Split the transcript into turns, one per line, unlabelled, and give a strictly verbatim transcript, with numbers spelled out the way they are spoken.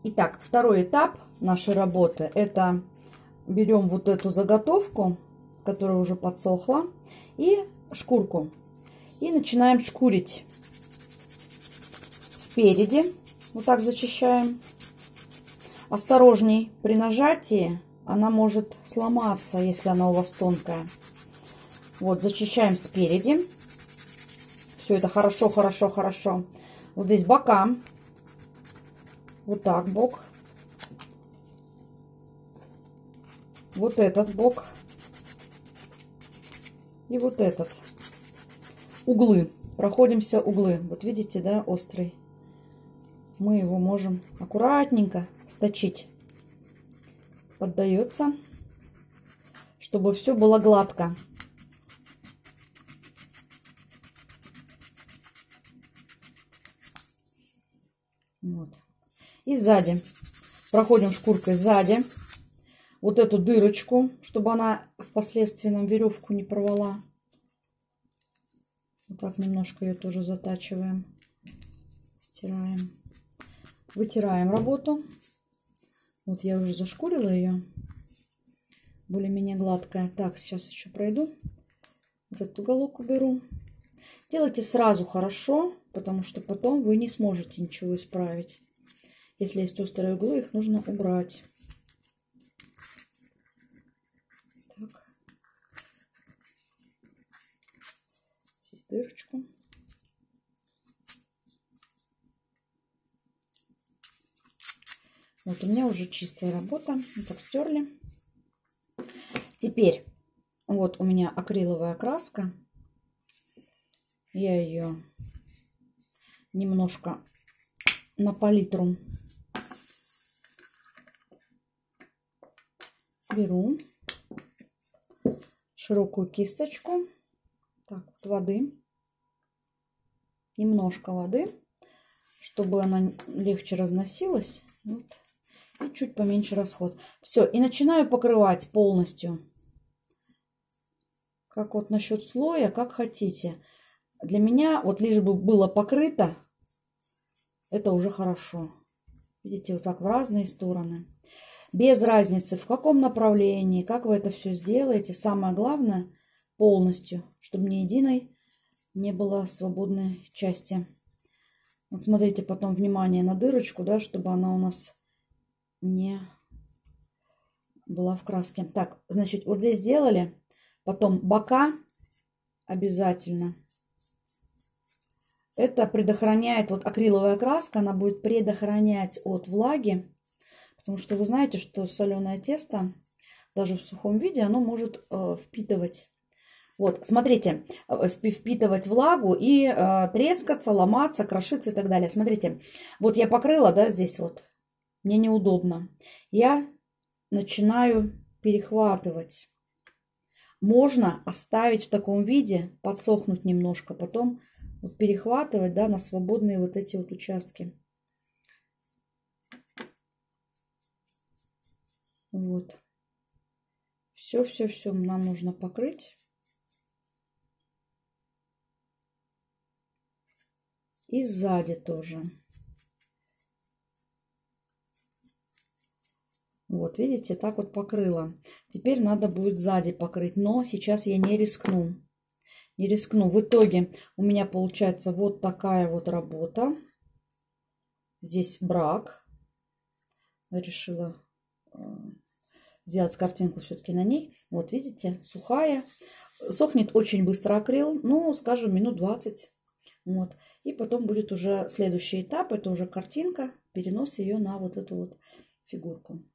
Итак, второй этап нашей работы. Это берем вот эту заготовку, которая уже подсохла, и шкурку. И начинаем шкурить спереди. Вот так зачищаем. Осторожней, при нажатии она может сломаться, если она у вас тонкая. Вот, зачищаем спереди. Все это хорошо, хорошо, хорошо. Вот здесь бока. Вот так бок. Вот этот бок. И вот этот. Углы. Проходимся углы. Вот видите, да, острый. Мы его можем аккуратненько сточить. Поддается, чтобы все было гладко. Вот. И сзади. Проходим шкуркой сзади. Вот эту дырочку, чтобы она впоследствии нам веревку не порвала. Вот так немножко ее тоже затачиваем. Стираем. Вытираем работу. Вот я уже зашкурила ее. Более-менее гладкая. Так, сейчас еще пройду. Вот этот уголок уберу. Делайте сразу хорошо, потому что потом вы не сможете ничего исправить. Если есть острые углы, их нужно убрать. Так. Здесь дырочку. Вот у меня уже чистая работа. Вот так стерли. Теперь вот у меня акриловая краска. Я ее немножко на палитру беру. Широкую кисточку. Так, вот воды. Немножко воды, чтобы она легче разносилась. Вот. И чуть поменьше расход. Все, и начинаю покрывать полностью. Как вот насчет слоя, как хотите. Для меня, вот лишь бы было покрыто, это уже хорошо. Видите, вот так в разные стороны. Без разницы, в каком направлении, как вы это все сделаете. Самое главное, полностью, чтобы ни единой не было свободной части. Вот смотрите потом внимание на дырочку, да, чтобы она у нас не была в краске. Так, значит, вот здесь сделали. Потом бока обязательно. Это предохраняет, вот акриловая краска, она будет предохранять от влаги. Потому что вы знаете, что соленое тесто, даже в сухом виде, оно может э, впитывать. Вот, смотрите, впитывать влагу и э, трескаться, ломаться, крошиться и так далее. Смотрите, вот я покрыла, да, здесь вот. Мне неудобно. Я начинаю перехватывать. Можно оставить в таком виде, подсохнуть немножко, потом вот перехватывать, да, на свободные вот эти вот участки. Вот. Все-все-все нам нужно покрыть. И сзади тоже. Вот, видите, так вот покрыла. Теперь надо будет сзади покрыть, но сейчас я не рискну. Не рискну. В итоге у меня получается вот такая вот работа. Здесь брак. Решила сделать картинку все-таки на ней. Вот, видите, сухая. Сохнет очень быстро акрил, ну, скажем, минут двадцать. Вот. И потом будет уже следующий этап. Это уже картинка. Перенос ее на вот эту вот фигурку.